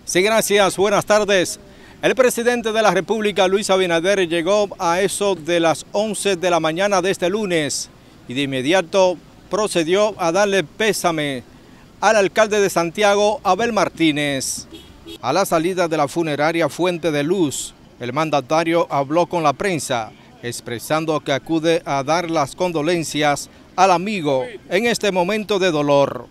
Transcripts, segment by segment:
Sí, gracias. Buenas tardes. El presidente de la República, Luis Abinader, llegó a eso de las 11 de la mañana de este lunes y de inmediato procedió a darle pésame al alcalde de Santiago, Abel Martínez. A la salida de la funeraria Fuente de Luz, el mandatario habló con la prensa, expresando que acude a dar las condolencias al amigo en este momento de dolor.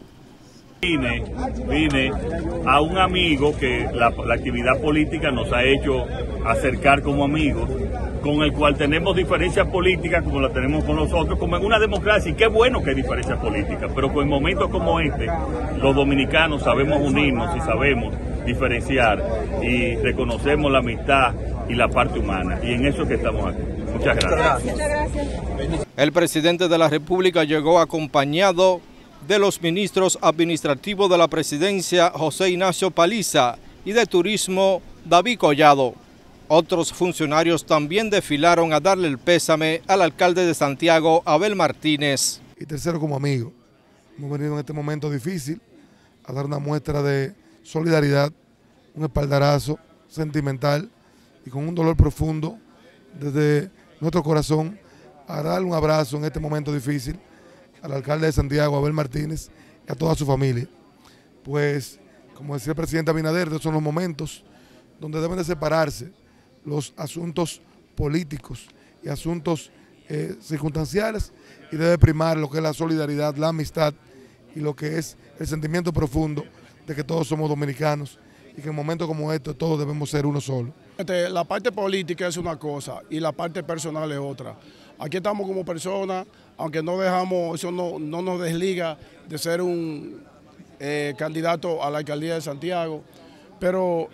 Vine a un amigo que la actividad política nos ha hecho acercar como amigos, con el cual tenemos diferencias políticas como la tenemos con nosotros, como en una democracia, y qué bueno que hay diferencias políticas, pero con momentos como este, los dominicanos sabemos unirnos y sabemos diferenciar y reconocemos la amistad y la parte humana, y en eso es que estamos aquí. Muchas gracias. El presidente de la República llegó acompañado de los ministros administrativos de la presidencia, José Ignacio Paliza, y de turismo, David Collado. Otros funcionarios también desfilaron a darle el pésame al alcalde de Santiago, Abel Martínez. Y tercero, como amigo, hemos venido en este momento difícil a dar una muestra de solidaridad, un espaldarazo sentimental y con un dolor profundo desde nuestro corazón a darle un abrazo en este momento difícil al alcalde de Santiago, Abel Martínez, y a toda su familia. Pues, como decía el presidente Abinader, estos son los momentos donde deben de separarse los asuntos políticos y asuntos circunstanciales, y debe primar lo que es la solidaridad, la amistad y lo que es el sentimiento profundo de que todos somos dominicanos y que en momentos como estos todos debemos ser uno solo. La parte política es una cosa y la parte personal es otra. Aquí estamos como personas, aunque no dejamos, eso no nos desliga de ser un candidato a la alcaldía de Santiago, pero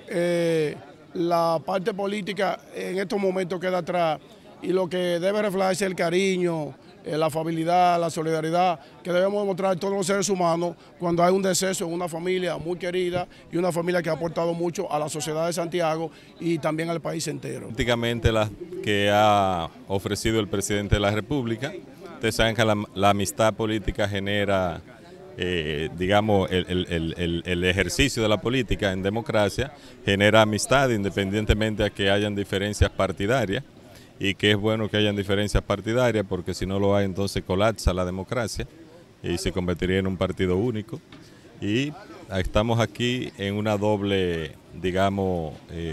la parte política en estos momentos queda atrás y lo que debe reflejarse es el cariño, la afabilidad, la solidaridad que debemos demostrar todos los seres humanos cuando hay un deceso en una familia muy querida y una familia que ha aportado mucho a la sociedad de Santiago y también al país entero. Prácticamente la que ha ofrecido el presidente de la República. Ustedes saben que la amistad política genera, digamos, el ejercicio de la política en democracia genera amistad independientemente de que hayan diferencias partidarias. Y que es bueno que hayan diferencias partidarias porque si no lo hay entonces colapsa la democracia y se convertiría en un partido único. Y estamos aquí en una doble, digamos,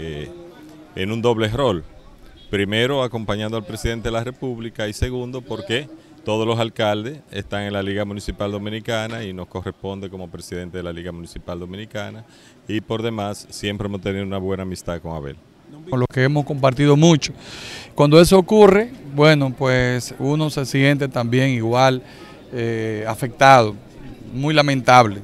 en un doble rol. Primero acompañando al presidente de la República y segundo porque todos los alcaldes están en la Liga Municipal Dominicana y nos corresponde como presidente de la Liga Municipal Dominicana y por demás siempre hemos tenido una buena amistad con Abel. Con lo que hemos compartido mucho. Cuando eso ocurre, bueno, pues uno se siente también igual afectado, muy lamentable.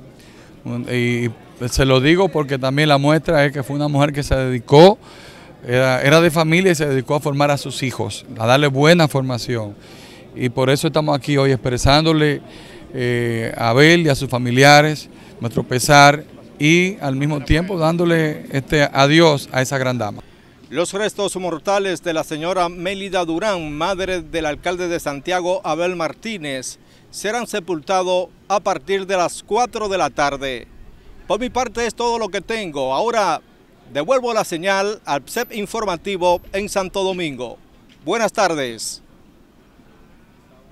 Y se lo digo porque también la muestra es que fue una mujer que se dedicó, era de familia y se dedicó a formar a sus hijos, a darle buena formación. Y por eso estamos aquí hoy expresándole a Abel y a sus familiares nuestro pesar y al mismo tiempo dándole este adiós a esa gran dama. Los restos mortales de la señora Mélida Durán, madre del alcalde de Santiago, Abel Martínez, serán sepultados a partir de las 4 de la tarde. Por mi parte es todo lo que tengo. Ahora devuelvo la señal al PSEP informativo en Santo Domingo. Buenas tardes.